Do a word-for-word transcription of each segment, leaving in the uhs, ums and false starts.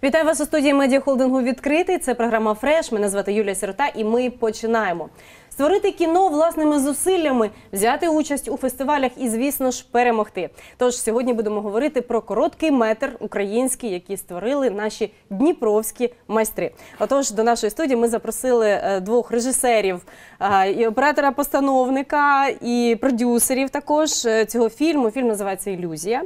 Вітаю вас у студії медіахолдингу «Відкритий». Це програма «Фреш». Мене звати Юлія Сирота і ми починаємо. Створити кіно власними зусиллями, взяти участь у фестивалях і, звісно ж, перемогти. Тож сьогодні будемо говорити про короткий метр український, який створили наші дніпровські майстри. Отож, до нашої студії ми запросили двох режисерів, і оператора-постановника, і продюсерів також цього фільму. Фільм називається «Ілюзія».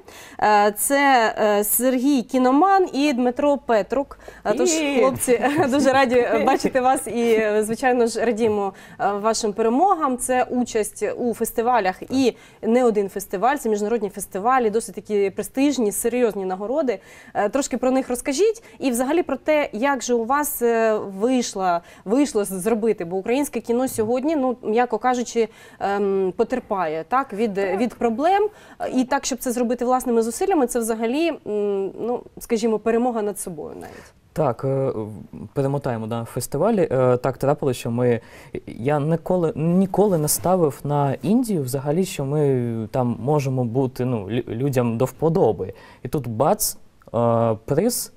Це Сергій Кіноман і Дмитро Петрук. Тож, хлопці, дуже раді бачити вас і, звичайно ж, радіємо вашим перемогам. Це участь у фестивалях і не один фестиваль, це міжнародні фестивалі, досить такі престижні, серйозні нагороди. Трошки про них розкажіть і взагалі про те, як же у вас вийшло, вийшло зробити, бо українське кіно сьогодні, ну, м'яко кажучи, потерпає так, від, від проблем. І так, щоб це зробити власними зусиллями, це взагалі, ну, скажімо, перемога над собою навіть. Так, перемотаємо на фестивалі. Так трапилося, що ми... Я ніколи, ніколи не ставив на Індію взагалі, що ми там можемо бути, ну, людям до вподоби. І тут бац, приз,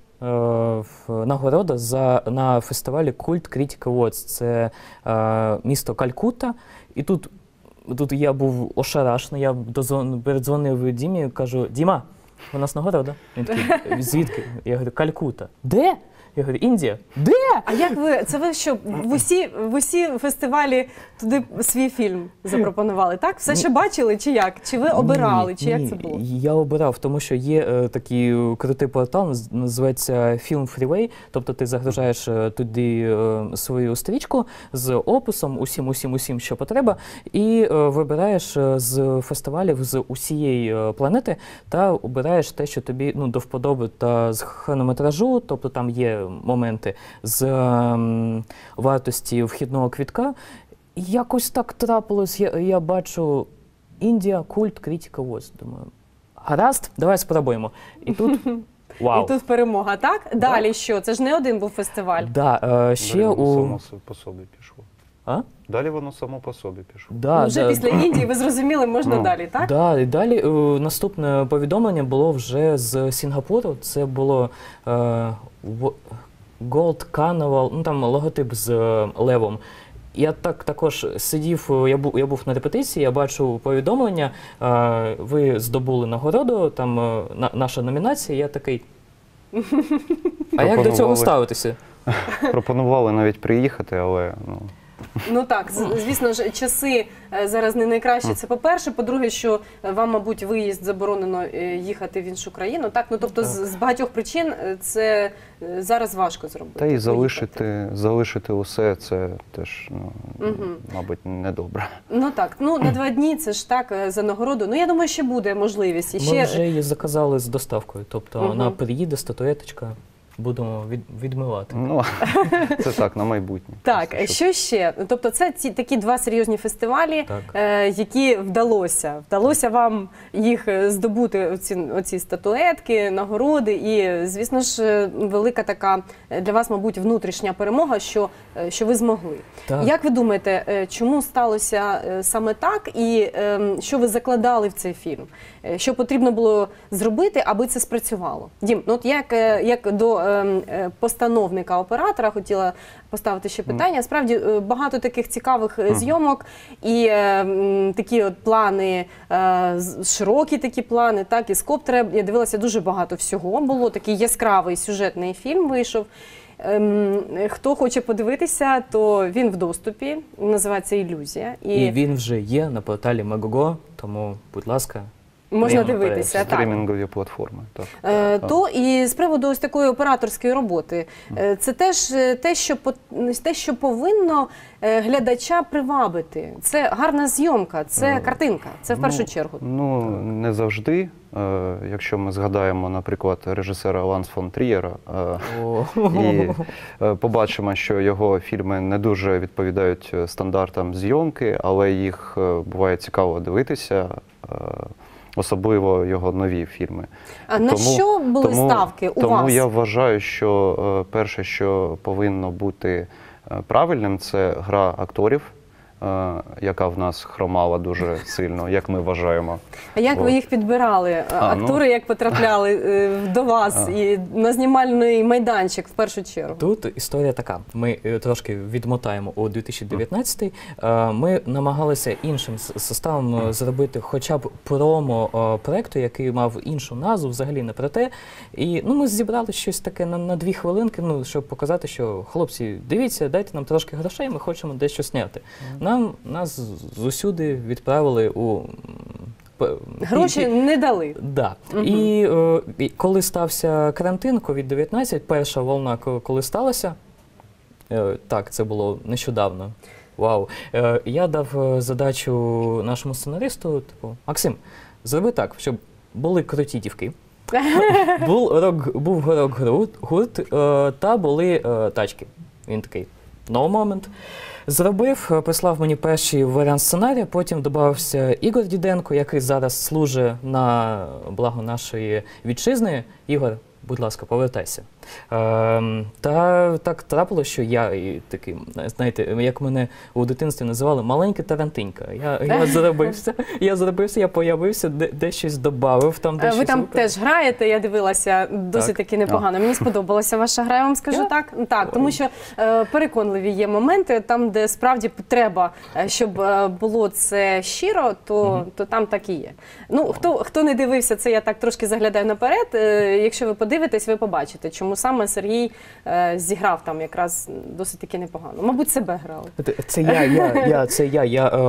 нагорода за, на фестивалі Cult Critic Awards. Це місто Калькутта. І тут, тут я був ошарашений, я передзвонив Дімі і кажу: «Діма, у нас нагорода?» Він такий: «Звідки?» Я говорю: «Калькутта». «Де?» Я говорю: «Індія». «Де?» А як ви, це ви що, в усі, в усі фестивалі туди свій фільм запропонували, так? Все, що бачили, чи як? Чи ви обирали, ні, чи як ні, це було? Я обирав, тому що є е, такий крутий портал, називається Film Freeway, тобто ти загружаєш туди е, свою стрічку з описом, усім, усім, усім, що потреба, і е, вибираєш з фестивалів з усієї планети та обираєш те, що тобі, ну, до вподоби та з хронометражу, тобто там є моменти з ем, вартості вхідного квітка. Якось так трапилось, я, я бачу Індія, Cult Critic Awards. Думаю, гаразд, давай спробуємо. І тут вау. І тут перемога, так? Далі да. Що? Це ж не один був фестиваль. Да, е, ще Далі у... воно само по собі пішло. А? Далі воно само по собі пішло. Да, ну, вже да. після Індії, ви зрозуміли, можна ну. далі, так? Да, і далі е, наступне повідомлення було вже з Сінгапуру. Це було е, Gold Carnival, ну там логотип з е, левом. Я так також сидів, я був, я був на репетиції, я бачу повідомлення, е, ви здобули нагороду, там е, на, наша номінація, я такий, а як до цього ставитися? Пропонували навіть приїхати, але... Ну... Ну так, звісно ж, часи зараз не найкращі. Це по-перше. По-друге, що вам, мабуть, виїзд заборонено їхати в іншу країну. Так, ну тобто з, з багатьох причин це зараз важко зробити. Та і залишити, залишити усе, це теж, ну, угу. мабуть, недобре. Ну так, ну на два дні це ж так, за нагороду. Ну я думаю, ще буде можливість. І Ми ще... вже її заказали з доставкою, тобто угу. вона приїде, статуеточка. Будемо від, відмивати. Ну, це так, на майбутнє. Так, просто, що ще? Тобто це ці такі два серйозні фестивалі, е, які вдалося. Вдалося вам їх здобути, оці, оці статуетки, нагороди. І, звісно ж, велика така для вас, мабуть, внутрішня перемога, що, що ви змогли. Так. Як ви думаєте, чому сталося саме так? І е, що ви закладали в цей фільм? Що потрібно було зробити, аби це спрацювало? Дім, ну от як, як до постановника-оператора хотіла поставити ще питання. Справді, багато таких цікавих зйомок і е, такі от плани, е, широкі такі плани, так, і з коптера. Я дивилася, дуже багато всього було. Такий яскравий сюжетний фільм вийшов. Е, хто хоче подивитися, то він в доступі, називається «Ілюзія». І, і він вже є на порталі Megogo, тому, будь ласка, можна дивитися. Так. Стрімінгові платформи. Так. Е, то і з приводу ось такої операторської роботи. Е, це теж те що, те, що повинно глядача привабити. Це гарна зйомка, це картинка, це в першу ну, чергу. Ну, не завжди. Е, якщо ми згадаємо, наприклад, режисера Ланс фон Трієра, е, і е, побачимо, що його фільми не дуже відповідають стандартам зйомки, але їх е, буває цікаво дивитися. Е, Особливо його нові фільми. А на тому, що були тому, ставки у тому вас? Тому я вважаю, що е, перше, що повинно бути е, правильним, це гра акторів, е, яка в нас хромала дуже сильно, як ми вважаємо. А як От. ви їх підбирали? А, Актори як потрапляли е, до вас А. і на знімальний майданчик в першу чергу? Тут історія така. Ми е, трошки відмотаємо у дві тисячі дев'ятнадцятий. Е, Ми намагалися іншим с- составом е, зробити хоча б промо е, проекту, який мав іншу назву, взагалі не про те. І ну, ми зібрали щось таке на, на дві хвилинки, ну, щоб показати, що хлопці, дивіться, дайте нам трошки грошей, ми хочемо дещо зняти. Нам нас з усюди відправили у м, п- Гроші і- не дали. Да. Мгм. І, е, і коли стався карантин, ковід дев'ятнадцять, перша волна, ко- коли сталася, е, так, це було нещодавно. Вау. Е, я дав е, задачу нашому сценаристу, типу, Максим, зроби так, щоб були круті дівки, був рок, був рок-гурт гурт, е, та були е, тачки. Він такий, no moment. Зробив, е, прислав мені перший варіант сценарія, потім додався Ігор Діденко, який зараз служить на благо нашої вітчизни. Ігор, будь ласка, повертайся. Ем, та так трапило, що я і такий, знаєте, як мене у дитинстві називали, маленька Тарантинька. Я, я заробився, я заробився, я появився, де, де щось додав, там де Е, Ви щось там випав. теж граєте, я дивилася, досить Так. таки непогано. Мені сподобалася ваша гра, я вам скажу Я? так. Так, тому що е, переконливі є моменти, там, де справді треба, е, щоб е, було це щиро, то, то там так і є. Ну, хто, хто не дивився, це я так трошки заглядаю наперед. Е, якщо ви подивитесь, ви побачите, чому саме Сергій е, зіграв там якраз досить таки непогано. Мабуть, себе грали. Це- Це я, я, я, це я. Я е,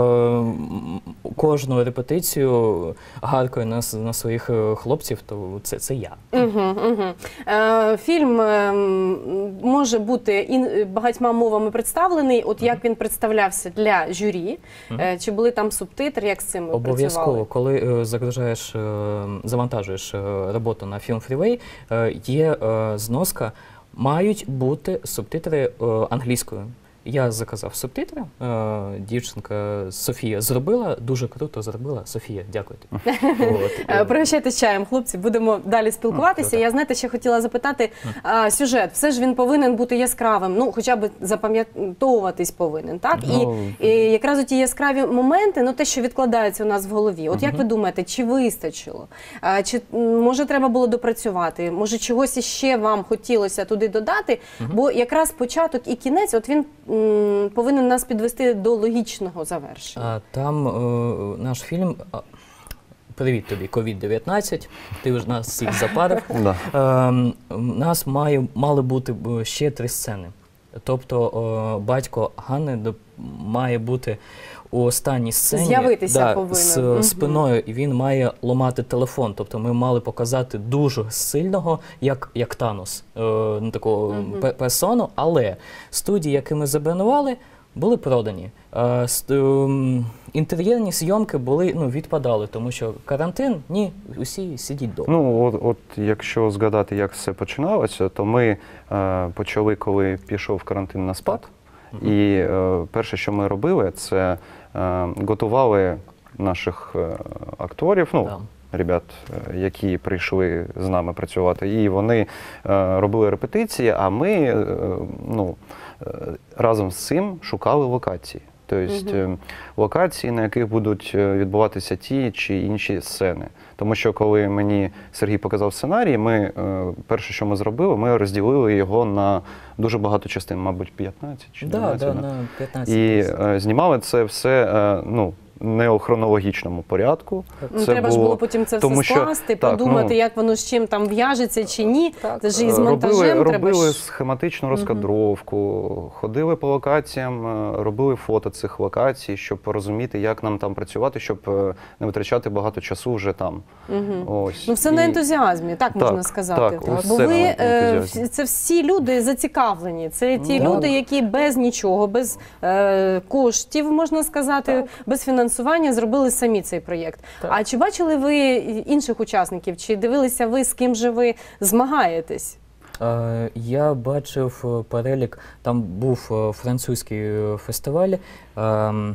м, кожну репетицію гаркою на, с- на своїх е, хлопців, то це, це я. Угу, угу. Е, фільм е, м, може бути ін, багатьма мовами представлений. От як він представлявся для журі? Е, чи були там субтитри? Як з цим ви Обов'язково, працювали? коли е, загружаєш, е, завантажуєш е, роботу на Film Freeway, е, є е, зноска, мають бути субтитри е, англійською. Я заказав субтитри, е, дівчинка Софія зробила, дуже круто зробила. Софія, дякую тобі. От, Е, е, Пригощайтесь чаєм, хлопці, будемо далі спілкуватися. Круто. Я, знаєте, ще хотіла запитати, а, сюжет, все ж він повинен бути яскравим, ну, хоча б запам'ятовуватись повинен, так? Ну, І, і якраз ті яскраві моменти, ну, те, що відкладається у нас в голові. От як ви думаєте, чи вистачило? А, чи, м, може, треба було допрацювати? Може, чогось іще вам хотілося туди додати? Бо якраз початок і кінець, от він м, повинен нас підвести до логічного завершення. А там е, наш фільм. а, Привіт тобі, ковід дев'ятнадцять, ти вже нас всіх запарив. Да. Ем, у нас має, мали бути б, ще три сцени. Тобто е, батько Ганни доп- має бути у останній сцені З'явитися повинен. з Мгм. спиною, і він має ламати телефон. Тобто ми мали показати дуже сильного, як, як Танос, е, ну, такого пе- персону, але студії, які ми забронували, були продані. Е, ст- ем, інтер'єрні зйомки були, ну, відпадали, тому що карантин, ні, усі сидіть вдома. Ну, от, от якщо згадати, як все починалося, то ми е, почали, коли пішов карантин на спад. І е, перше, що ми робили, це е, готували наших е, акторів, ну, Да. ребят, е, які прийшли з нами працювати. І вони е, робили репетиції, а ми е, ну, е, разом з цим шукали локації. Тобто е, локації, на яких будуть е, відбуватися ті чи інші сцени. Тому що коли мені Сергій показав сценарій, ми, е, перше, що ми зробили, ми розділили його на дуже багато частин, мабуть, п'ятнадцять чи Да, дванадцять. да, да. на п'ятнадцять. І е, знімали це все е, ну, не у хронологічному порядку. Ну, треба ж було потім це тому все що- скласти, так, подумати, ну, як воно з чим там в'яжеться чи ні. Це ж і з Е, монтажем робили, треба робили ж. схематичну розкадровку, ходили по локаціям, е, робили фото цих локацій, щоб порозуміти, як нам там працювати, щоб е, не витрачати багато часу вже там. Ось. Ну, все І- на ентузіазмі, так, Так, можна сказати. так, Бо усе ви, на е, ентузіазмі. всі- це всі люди зацікавлені. Це ті Так. люди, які без нічого, без е, коштів, можна сказати, без фінансування зробили самі цей проєкт. Так. А чи бачили ви інших учасників? Чи дивилися ви, з ким же ви змагаєтесь? Е, Я бачив е, перелік, там був е, французький е, фестиваль. ем,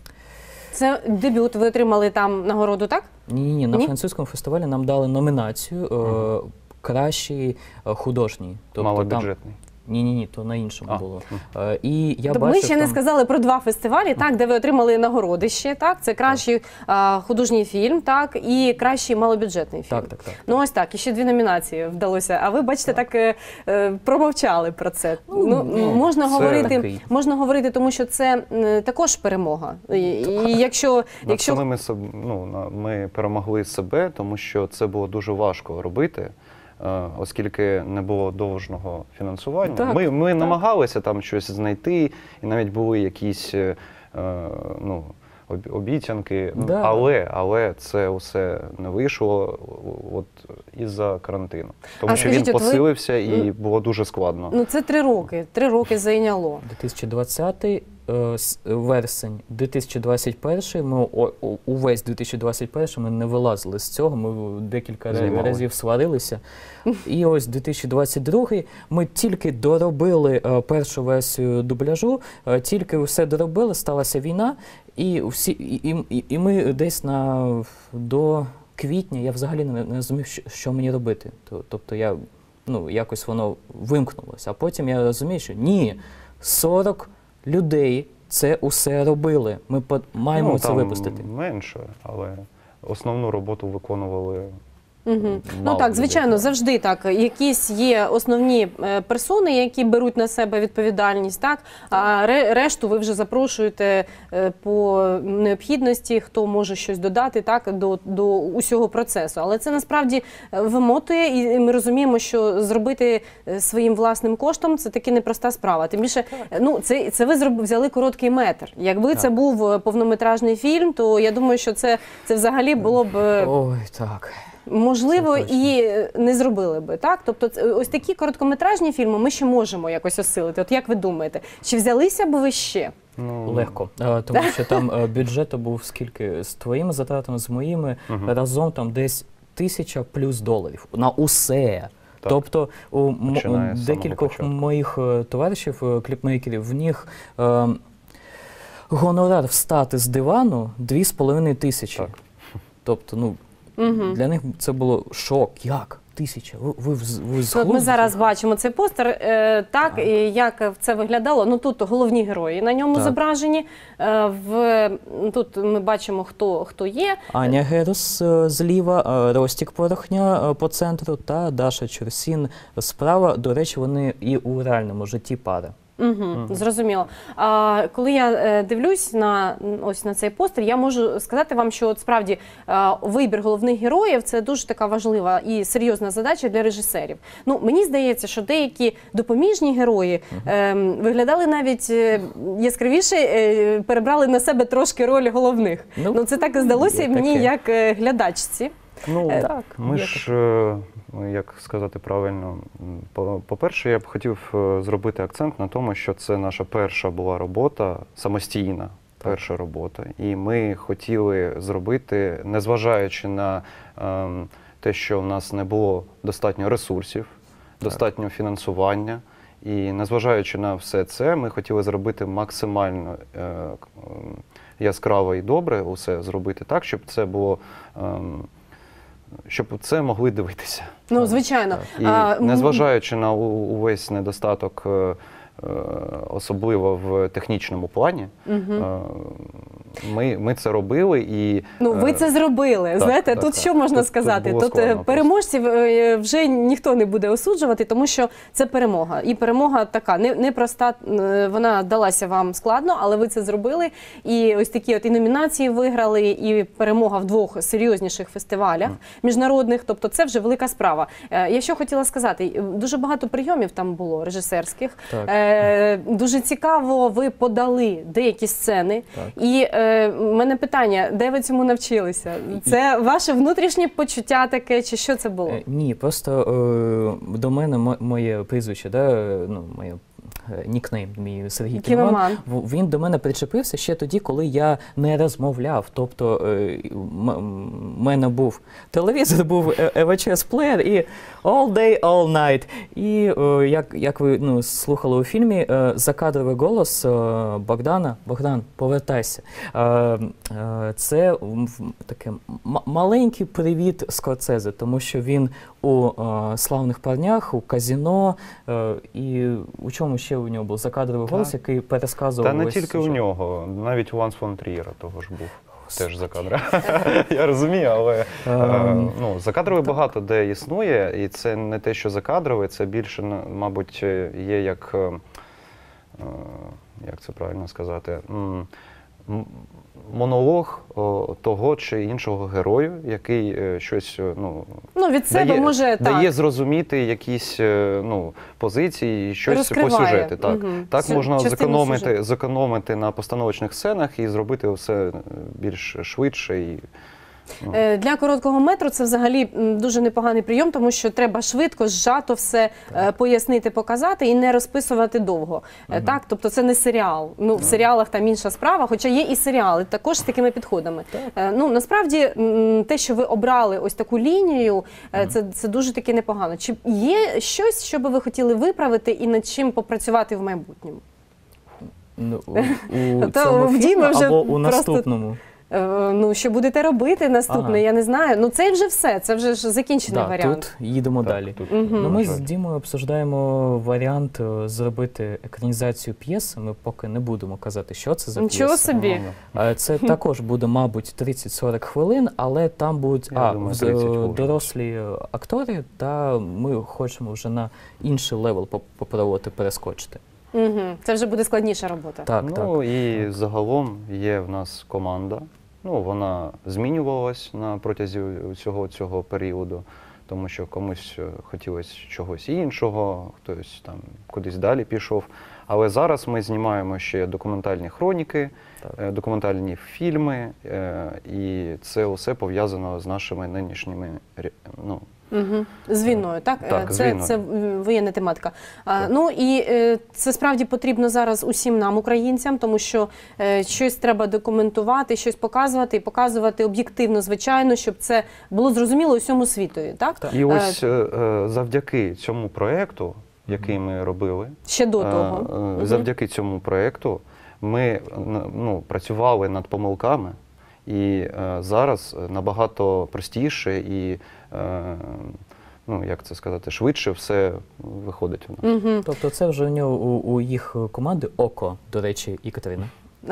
Це дебют, ви отримали там нагороду, так? Ні, ні, на Ні? французькому фестивалі нам дали номінацію е, кращий е, художній. Тобто там Малобюджетний. Ні-ні-ні, то на іншому А. було. Е, І я Тобто ми бачив ще не там- сказали про два фестивалі, так, де ви отримали нагороди ще, так? Це кращий а, художній фільм, так, і кращий малобюджетний фільм. Так, так, так. Ну ось так, і ще дві номінації вдалося. А ви, бачите, так е, е, промовчали про це. Ну, ну, можна це говорити, такий. можна говорити, тому що це е, також перемога. І, і якщо, Над якщо самими соб- ну, на- ми перемогли себе, тому що це було дуже важко робити, е, оскільки не було довжного фінансування. Так, ми ми так. намагалися там щось знайти, і навіть були якісь е, ну, об- обіцянки, Да. але, але це все не вийшло от, із-за карантину. Тому А що скажіть, він от ви- посилився і було дуже складно. ну це три роки, три роки зайняло. дві тисячі двадцятий е, с- вересень, дві тисячі двадцять перший, ми о- о- увесь дві тисячі двадцять перший ми не вилазили з цього, ми декілька ра- Знімали. разів сварилися. І ось дві тисячі двадцять другий ми тільки доробили е, першу версію дубляжу, е, тільки все доробили, сталася війна, і, всі, і, і, і ми десь на, до квітня я взагалі не, не розумів, що, що мені робити. То- Тобто я, ну, якось воно вимкнулося. А потім я розумію, що ні, сорок людей це усе робили. Ми по- маємо Ну, це там випустити. менше, але основну роботу виконували. Угу. Ну мало так, людей. звичайно, завжди так. Якісь є основні е, персони, які беруть на себе відповідальність, так, а ре- решту ви вже запрошуєте е, по необхідності, хто може щось додати, так, до, до усього процесу. Але це насправді е, вимотує, і ми розуміємо, що зробити е, своїм власним коштом – це таки непроста справа. Тим більше, е, ну, це, це ви зроб- взяли короткий метр. Якби це був е, повнометражний фільм, то я думаю, що це, це взагалі було б... е, Ой, так. Можливо, Це точно. і не зробили би, так? Тобто це- ось такі короткометражні фільми ми ще можемо якось осилити. От як ви думаєте, чи взялися б ви ще? Ну, Легко, Е, тому що там е, бюджет був скільки з твоїми затратами, з моїми, Мгм. разом там десь тисяча плюс доларів на усе. Так. Тобто у м- Починає з самого декількох початку. моїх е, товаришів, е, кліпмейкерів, в них е, гонорар встати з дивану дві з половиною тисячі. Так. Тобто, ну, Угу. для них це було шок. Як? Тисяча? Ви, ви, вз- ви з Ну, от ми глузду зараз з'їхали? бачимо цей постер, е, так, Так. і як це виглядало. Ну тут головні герої на ньому Так. зображені. Е, в, тут ми бачимо, хто, хто є. Аня Герус е, зліва, е, Ростік Порохня е, по центру та Даша Чурсін справа. До речі, вони і у реальному житті пара. Угу, зрозуміло. А, коли я е, дивлюсь на ось на цей постер, я можу сказати вам, що от справді е, вибір головних героїв це дуже така важлива і серйозна задача для режисерів. Ну мені здається, що деякі допоміжні герої е, виглядали навіть е, яскравіше, е, перебрали на себе трошки роль головних. Ну, Ну, це так і здалося є мені таке. як е, глядачці. Ну, Е, так, ми є ж, е, ну, як сказати правильно, м, по- по-перше, я б хотів е, зробити акцент на тому, що це наша перша була робота, самостійна перша робота. І ми хотіли зробити, незважаючи на ем, те, що в нас не було достатньо ресурсів, достатньо фінансування. І незважаючи на все це, ми хотіли зробити максимально е, к- ем, яскраво і добре, усе зробити так, щоб це було. ем, Щоб це могли дивитися. Ну звичайно. І А, м, незважаючи на у- увесь недостаток, е, е, особливо в технічному плані, Мгм. е, ми, ми це робили і Ну, ви е, це зробили. так, Знаєте, так, тут так. що можна Тут- тут сказати? було Тут, е, складно переможців е, вже ніхто не буде осуджувати, тому що це перемога. І перемога така не- непроста, е, вона далася вам складно, але ви це зробили. І ось такі от і номінації виграли, і перемога в двох серйозніших фестивалях міжнародних. Тобто це вже велика справа. Е, Я що хотіла сказати, дуже багато прийомів там було режисерських. Так. Е, Дуже цікаво, ви подали деякі сцени. Так. І е, в мене питання, де ви цьому навчилися? Це ваше внутрішнє почуття таке, чи що це було? Е, Ні, просто е, до мене мо- моє прізвище, да, е, ну, моє е, нікнейм мій Сергій Кіноман, Кіноман. в- він до мене причепився ще тоді, коли я не розмовляв. Тобто е, м- м- мене був телевізор, був ев ейч ес-плеєр і all day, all night. І е, як, як ви ну, слухали у фільмі, е, закадровий голос е, Богдана, Богдан, повертайся. Е, е, це м, в- таке м- маленький привіт Скорсезе, тому що він у, у е, «Славних парнях», у «Казино», е, і у чому ще у нього був закадровий голос, Так. який пересказував. Та не весь тільки у сюжет. нього, навіть у Ланс фон Трієра того ж був. Теж за кадра. Я розумію, але е, ну, закадровий багато де існує, і це не те, що закадровий, це більше, мабуть, є як, е, як це правильно сказати, м, монолог о, того чи іншого герою, який е, щось ну, Ну, від себе дає, може дає так. зрозуміти якісь е, ну, позиції, щось Розкриває. по сюжету. Так, Мгм. так Цю можна частину зекономити, сюжету. зекономити на постановочних сценах і зробити все більш швидше. І, ну. Е, Для короткого метру це взагалі м, дуже непоганий прийом, тому що треба швидко, зжато все е, пояснити, показати і не розписувати довго. Е, Так, тобто це не серіал. Ну, в серіалах там інша справа, хоча є і серіали також з такими підходами. Е, Ну, насправді, м, те, що ви обрали ось таку лінію, е, це, це дуже таки непогано. Чи є щось, що би ви хотіли виправити і над чим попрацювати в майбутньому? Ну, у, у Та цьому в фільмі Діми вже або у просто- наступному? Е, Ну, що будете робити наступне, Ага. я не знаю. Ну, це вже все, це вже ж закінчений Да, варіант. тут їдемо Так, далі. тут, Мгм. Ну, на ми жаль. з Дімою обсуждаємо варіант е, зробити екранізацію п'єси. Ми поки не будемо казати, що це за Нічого п'єса. собі. Ну, Е, Це також буде, мабуть, тридцять-сорок хвилин, але там будуть Я а, думаю, з- тридцять хвилин. дорослі е, актори, та ми хочемо вже на інший левел поп- попробувати перескочити. Угу. Це вже буде складніша робота. Так, так. ну і загалом є в нас команда. Ну, вона змінювалась на протязі цього цього періоду, тому що комусь е, хотілося чогось іншого, хтось там кудись далі пішов. Але зараз ми знімаємо ще документальні хроніки, Так. е, документальні фільми, е, і це усе пов'язано з нашими нинішніми ре- ну, Угу. З війною, так? Так, Е, з це, війною. це м, воєнна тематика. А, ну і е, це справді потрібно зараз усім нам, українцям, тому що е, щось треба документувати, щось показувати і показувати об'єктивно, звичайно, щоб це було зрозуміло усьому світові, так? Так. І ось е, е, завдяки цьому проєкту, який ми робили, Ще до е, того. е, Мгм. завдяки цьому проєкту ми ну, працювали над помилками, і е, зараз набагато простіше і, е, ну, як це сказати, швидше все виходить у нас. Угу. Тобто це вже у нього у, у їх команди ОКО, до речі, і Катерина.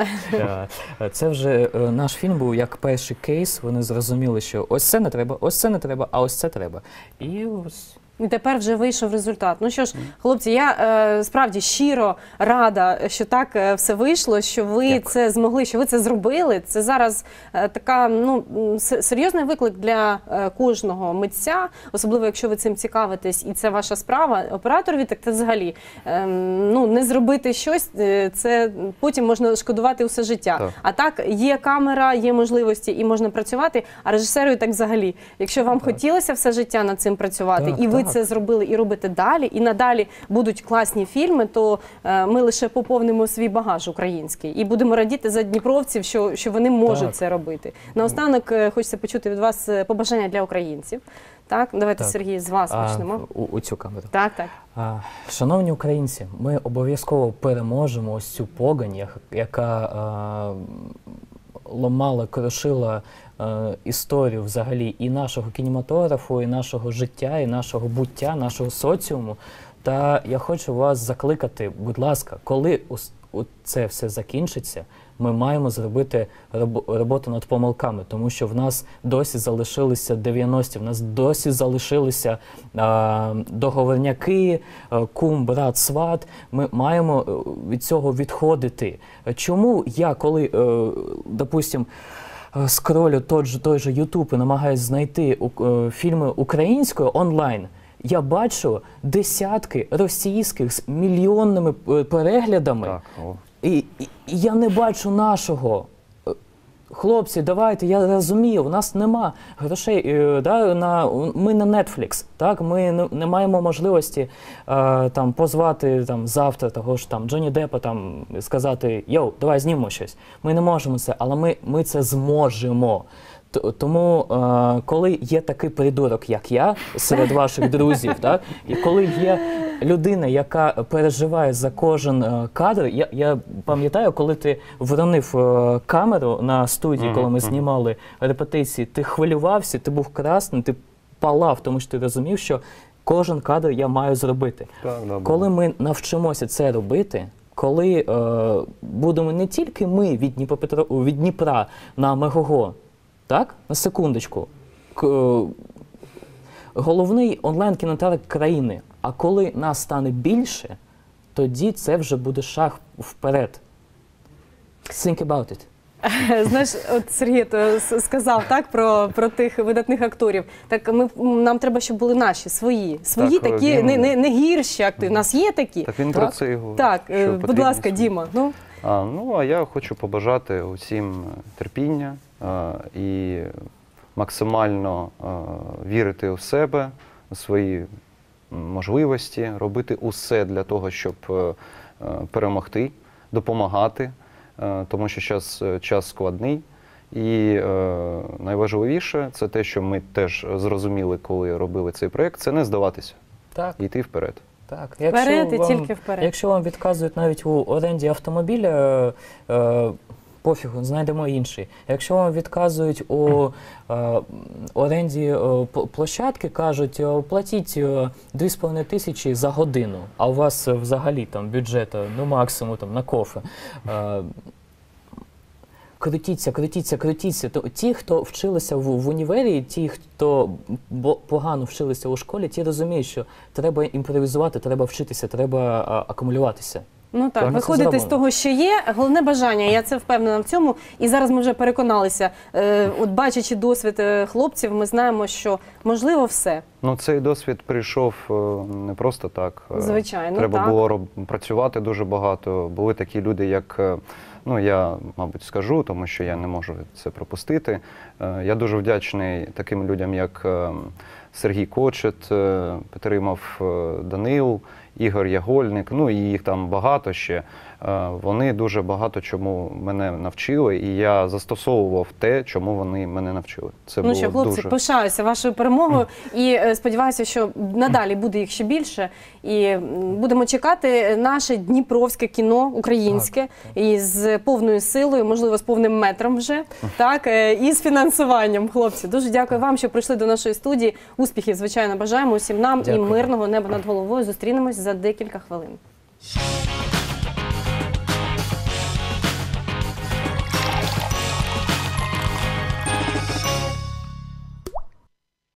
Е, Це вже е, наш фільм був як перший кейс. Вони зрозуміли, що ось це не треба, ось це не треба, а ось це треба. І ось І тепер вже вийшов результат. Ну що ж, хлопці, я е, справді щиро рада, що так е, все вийшло, що ви Дякую. це змогли, що ви це зробили. Це зараз е, така ну м, с- серйозний виклик для е, кожного митця, особливо якщо ви цим цікавитесь, і це ваша справа. Операторові, так це взагалі е, ну не зробити щось, е, це потім можна шкодувати усе життя. Так. А так є камера, є можливості і можна працювати. А режисеру так взагалі, якщо вам хотілося все життя над цим працювати, Так, і ви так. це зробили і робите далі, і надалі будуть класні фільми, то е, ми лише поповнимо свій багаж український і будемо радіти за дніпровців, що, що вони можуть Так. це робити. Наостанок е, хочеться почути від вас е, побажання для українців. Так, давайте, Так. Сергій, з вас а, почнемо. у, у цю камеру. Так, так. А, Шановні українці, ми обов'язково переможемо ось цю погань, як- яка а, ламала, крушила а, історію взагалі і нашого кінематографу, і нашого життя, і нашого буття, нашого соціуму. Та я хочу вас закликати, будь ласка, коли ус- у- це все закінчиться, ми маємо зробити роб- роботу над помилками, тому що в нас досі залишилися дев'яності, в нас досі залишилися а, договорняки, а, кум, брат, сват. Ми маємо е, від цього відходити. Чому я, коли, е, допустим, е, скролю той же, той же YouTube і намагаюся знайти у- е, фільми українською онлайн, я бачу десятки російських з мільйонними е, переглядами, Так, о. і, і, і я не бачу нашого. Е, Хлопці, давайте, я розумію, у нас нема грошей, е, да, на, ми на Netflix, так, ми не, не маємо можливості е, там, позвати там, завтра того ж там, Джонні Деппа там, сказати, йоу, давай знімемо щось. Ми не можемо це, але ми, ми це зможемо. Т- Тому, е, коли є такий придурок, як я, серед ваших друзів, так, і коли є людина, яка переживає за кожен е, кадр, я, я пам'ятаю, коли ти вронив е, камеру на студії, Мгм, коли ми мгм. знімали репетиції, ти хвилювався, ти був красний, ти палав, тому що ти розумів, що кожен кадр я маю зробити. Так, да, Коли ми навчимося це робити, коли е, будемо не тільки ми від, Дніпропетро... від Дніпра на Мегого, так? На секундочку, К... е, головний онлайн-кінотеатр країни, а коли нас стане більше, тоді це вже буде шаг вперед. Think about it. Знаєш, от Сергій то с- сказав так про, про тих видатних акторів. Так ми нам треба, щоб були наші, свої, свої Так, такі він- не, не, не гірші актори. У нас є такі. Так він Так. про це і говорить. Так, що е, будь потрібні ласка, свої. Діма. Ну А, ну, а я хочу побажати усім терпіння а, і максимально а, вірити у себе, у свої можливості, робити усе для того, щоб е, е, перемогти, допомагати, е, тому що зараз час складний. І е, найважливіше це те, що ми теж зрозуміли, коли робили цей проєкт, це не здаватися, Так. йти вперед. Так, вперед і вам, тільки вперед. Якщо вам відказують навіть у оренді автомобіля, е, е, пофігу, знайдемо інший. Якщо вам відказують у е, оренді е, п- площадки, кажуть, е, платіть е, дві з половиною тисячі за годину, а у вас е, взагалі там бюджету, ну максимум там на кофе. Е, Крутіться, крутіться, крутіться. То ті, хто вчилися в, в універі, ті, хто бо- погано вчилися у школі, ті розуміють, що треба імпровізувати, треба вчитися, треба а, акумулюватися. Ну так, Так, ми це виходити з зробимо. того, що є, головне бажання, я це впевнена в цьому. І зараз ми вже переконалися, е, от бачачи досвід е, хлопців, ми знаємо, що можливо все. Ну, цей досвід прийшов е, не просто так. Е, Звичайно, Треба так. було роб- працювати дуже багато. Були такі люди, як, е, ну я, мабуть, скажу, тому що я не можу це пропустити. Е, Я дуже вдячний таким людям, як е, Сергій Кочет, е, Петримов е, Данил, Ігор Ягольник, ну і їх там багато ще. Е, Вони дуже багато чому мене навчили, і я застосовував те, чому вони мене навчили. Це Ну було що, хлопці, дуже... пишаюся вашою перемогою і е, сподіваюся, що надалі буде їх ще більше. І м, будемо чекати наше дніпровське кіно українське і з повною силою, можливо, з повним метром вже, так, е, і з фінансуванням. Хлопці, дуже дякую вам, що прийшли до нашої студії. Успіхів, звичайно, бажаємо усім нам Дякую. і мирного неба над головою. Зустрінемось за декілька хвилин.